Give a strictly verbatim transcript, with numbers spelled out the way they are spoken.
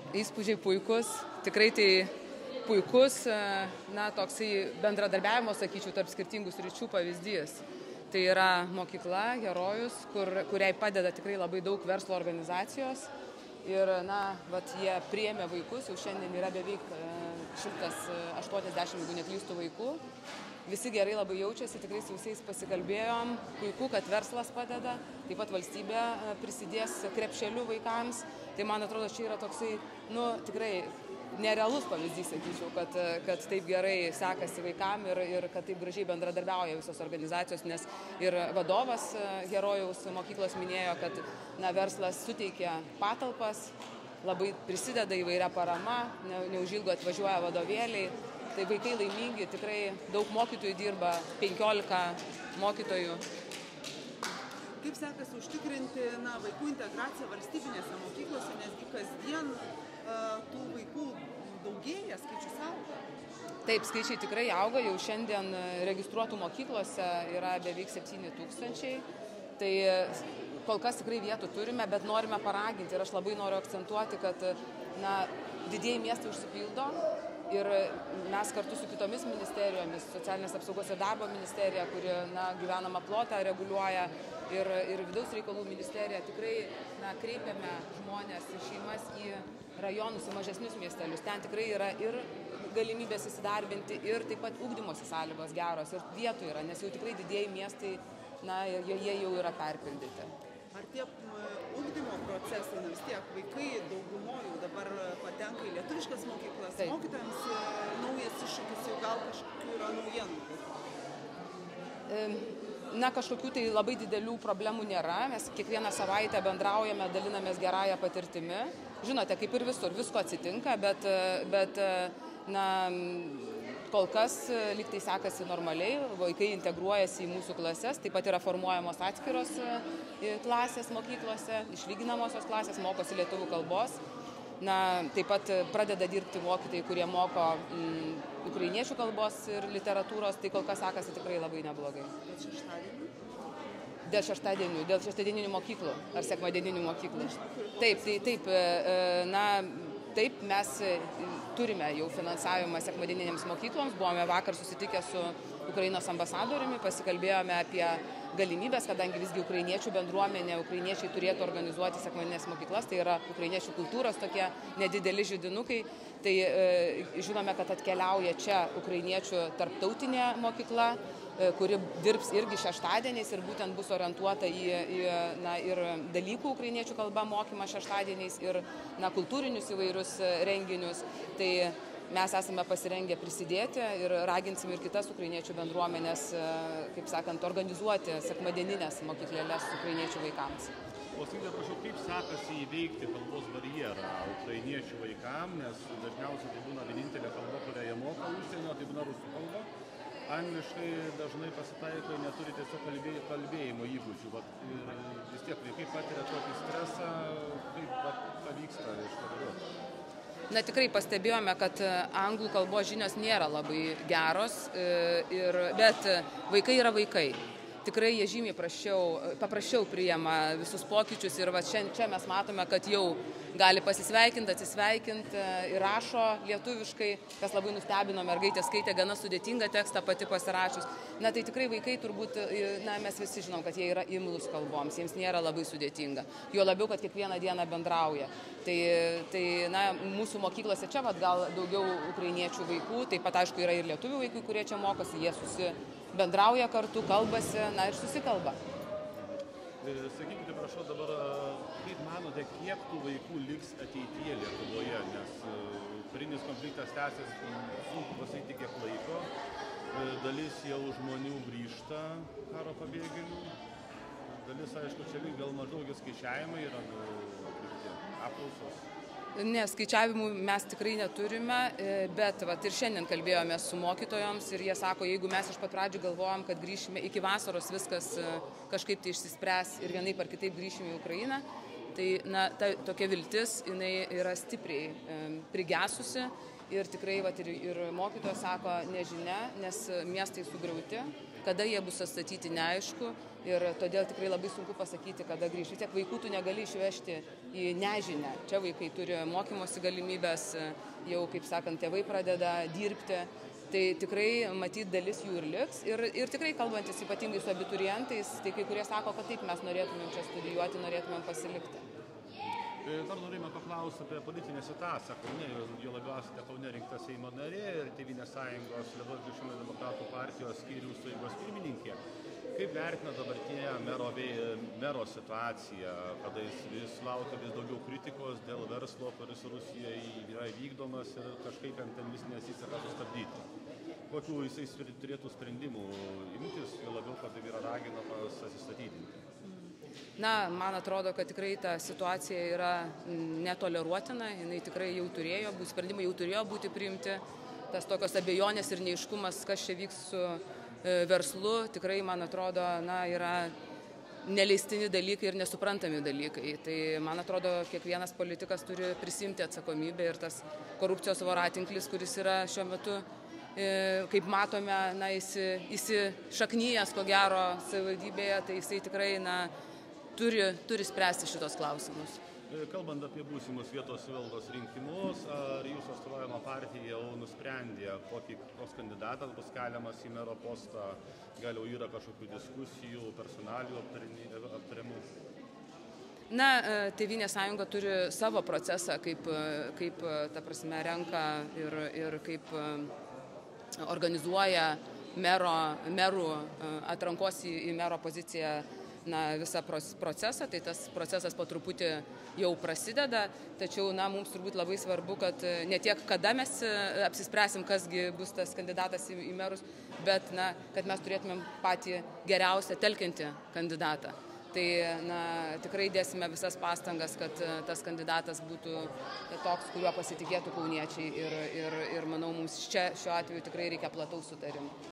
Įspūdžiai puikus, tikrai tai puikus, na, toksai bendradarbiavimo, sakyčiau, tarp skirtingų sričių pavyzdys. Tai yra mokykla Herojus, kur, kuriai padeda tikrai labai daug verslo organizacijos. Ir, na, vat jie priėmė vaikus, jau šiandien yra beveik šimtas aštuoniasdešimt, jeigu neklystų, vaikų. Visi gerai labai jaučiasi, tikrai su visais pasikalbėjom. Puiku, kad verslas padeda, taip pat valstybė prisidės krepšeliu vaikams. Tai man atrodo, čia yra toksai, nu, tikrai nerealus pavyzdys, sakyčiau, kad, kad taip gerai sekasi vaikam ir, ir kad taip gražiai bendradarbiauja visos organizacijos, nes ir vadovas Herojaus mokyklos minėjo, kad, na, verslas suteikia patalpas, labai prisideda įvairia parama, ne, neužilgo atvažiuoja vadovėliai. Tai vaikai laimingi, tikrai daug mokytojų dirba, penkiolika mokytojų. Kaip sekasi užtikrinti, na, vaikų integraciją valstybinėse mokyklose, nesgi kasdien uh, tų vaikų daugėja, skaičius auga? Taip, skaičiai tikrai auga, jau šiandien registruotų mokyklose yra beveik septyni tūkstančiai. Tai kol kas tikrai vietų turime, bet norime paraginti ir aš labai noriu akcentuoti, kad, na, didieji miestai užsipildo. Ir mes kartu su kitomis ministerijomis, socialinės apsaugos ir darbo ministerija, kuri, na, gyvenamą plotą reguliuoja, ir, ir vidaus reikalų ministerija, tikrai, na, kreipiame žmonės ir šeimas į rajonus, į mažesnius miestelius. Ten tikrai yra ir galimybės įsidarbinti, ir taip pat ugdymosi sąlygos geros, ir vietų yra, nes jau tikrai didieji miestai, na, jie jau yra perpildyti. Ar tie ugdymo procesai, vis tiek vaikai daugumojų dabar patenka į lietuviškas mokyklas, taip. Mokytojams naujas iššūkis, jau gal kažkokių yra naujienų? Na, kažkokių tai labai didelių problemų nėra, mes kiekvieną savaitę bendraujame, dalinamės gerąją patirtimi. Žinote, kaip ir visur, visko atsitinka, bet, bet na, kol kas lyg tai sekasi normaliai, vaikai integruojasi į mūsų klases, taip pat yra formuojamos atskiros klasės mokyklose, išlyginamosios klasės, mokosi lietuvių kalbos. Na, taip pat pradeda dirbti mokytojai, kurie moko mm, ukrainiečių kalbos ir literatūros, tai kol kas sekasi tikrai labai neblogai. Dėl šeštadienių? Dėl šeštadienių, dėl šeštadieninių mokyklų ar sekmadieninių mokyklų. Taip, tai taip, na, taip, mes turime jau finansavimą sekmadieninėms mokykloms, buvome vakar susitikę su Ukrainos ambasadoriumi, pasikalbėjome apie galimybės, kadangi visgi ukrainiečių bendruomenė, ukrainiečiai turėtų organizuoti sekmadieninės mokyklas, tai yra ukrainiečių kultūros tokie nedideli židinukai, tai e, žinome, kad atkeliauja čia ukrainiečių tarptautinė mokykla, e, kuri dirbs irgi šeštadieniais ir būtent bus orientuota į, į na, ir dalykų ukrainiečių kalba mokymą šeštadieniais ir, na, kultūrinius įvairius renginius. Tai mes esame pasirengę prisidėti ir raginsim ir kitas ukrainiečių bendruomenės, kaip sakant, organizuoti sekmadieninės mokyklėles ukrainiečių vaikams. O sakykite, prašau, kaip sekasi įveikti kalbos barjerą ukrainiečių vaikam, nes dažniausiai tai būna vienintelė kalba, kurią jie moka užsienio, tai būna rusų kalba. Angliškai dažnai pasitaiko, neturi tiesiog kalbėjimo įgūdžių. Vis tiek vaikai patiria tokį stresą, kaip pavyksta iškoduoti. Na, tikrai pastebėjome, kad anglų kalbos žinios nėra labai geros, ir, bet vaikai yra vaikai. Tikrai jie žymiai prašiau, paprasčiau priima visus pokyčius ir va čia, čia mes matome, kad jau gali pasisveikinti, atsisveikinti ir rašo lietuviškai, kas labai nustebino, mergaitė skaitė gana sudėtingą tekstą pati pasirašius. Na, tai tikrai vaikai turbūt, na, mes visi žinom, kad jie yra imlūs kalboms, jiems nėra labai sudėtinga. Jo labiau, kad kiekvieną dieną bendrauja. Tai, tai na, mūsų mokyklose čia vat, gal daugiau ukrainiečių vaikų, taip pat aišku yra ir lietuvių vaikų, kurie čia mokosi, jie susi bendrauja kartu, kalbasi, na ir susikalba. Sakykite, prašau, dabar, kaip manote, kiek tų vaikų liks ateityje Lietuvoje, nes karinis konfliktas tęsis, sunku pasakyti kiek laiko, dalis jau žmonių grįžta karo pabėgėlių, dalis, aišku, čia gal maždaug skaičiavimai yra apklausos. Ne, skaičiavimų mes tikrai neturime, bet vat, ir šiandien kalbėjome su mokytojoms ir jie sako, jeigu mes iš pat pradžių galvojam, kad grįšime iki vasaros, viskas kažkaip tai išsispręs ir vienaip ar kitaip grįšime į Ukrainą, tai na, ta, tokia viltis jinai yra stipriai e, prigesusi ir tikrai vat, ir, ir mokytojas sako nežinia, nes miestai sugriauti, kada jie bus atstatyti neaišku ir todėl tikrai labai sunku pasakyti, kada grįš. Vis tiek vaikų tu negali išvežti į nežinę. Čia vaikai turi mokymosi galimybės, jau, kaip sakant, tėvai pradeda dirbti. Tai tikrai matyt dalis jų ir liks. Ir, ir tikrai kalbantis ypatingai su abiturientais, tai kai kurie sako, kad taip mes norėtumėm čia studijuoti, norėtumėm pasilikti. Dar norėjome paklausti apie politinę situaciją Kaune, jo labiausiai Kaune rinkta Seimo narė ir Tėvynės sąjungos Lietuvos krikščionių demokratų partijos skyrių sueigos pirmininkė. Kaip vertina dabartinę mero, mero situaciją, kada jis vis laukia vis daugiau kritikos dėl verslo, kuris Rusijoje yra vykdomas ir kažkaip ten vis nesiseka sustabdyti? Kokių jisai turėtų sprendimų imtis, jo labiau, kad yra raginamas atsistatydinti? Na, man atrodo, kad tikrai ta situacija yra netoleruotina, jinai tikrai jau turėjo būti, sprendimai jau turėjo būti priimti, tas tokios abejonės ir neiškumas, kas čia vyks su verslu, tikrai, man atrodo, na, yra neleistini dalykai ir nesuprantami dalykai. Tai, man atrodo, kiekvienas politikas turi prisimti atsakomybę ir tas korupcijos voratinklis, kuris yra šiuo metu, kaip matome, na, įsišaknyjęs, ko gero, savivaldybėje, tai jisai tikrai, na, turi, turi spręsti šitos klausimus. Kalbant apie būsimus vietos savivaldos rinkimus, ar jūsų atstovaujama partija jau nusprendė, koks kandidatas bus keliamas į mero postą, gal jau yra kažkokių diskusijų, personalijų aptariamų? Na, Tėvynės sąjunga turi savo procesą, kaip, kaip ta prasme, renka ir, ir kaip organizuoja mero, merų atrankos į, į mero poziciją, na, visą procesą, tai tas procesas po truputį jau prasideda, tačiau, na, mums turbūt labai svarbu, kad ne tiek kada mes apsispręsim, kasgi bus tas kandidatas į, į merus, bet, na, kad mes turėtumėm patį geriausią telkiantį kandidatą. Tai, na, tikrai dėsime visas pastangas, kad tas kandidatas būtų toks, kuriuo pasitikėtų kauniečiai ir, ir, ir manau, mums čia šiuo atveju tikrai reikia plataus sutarimo.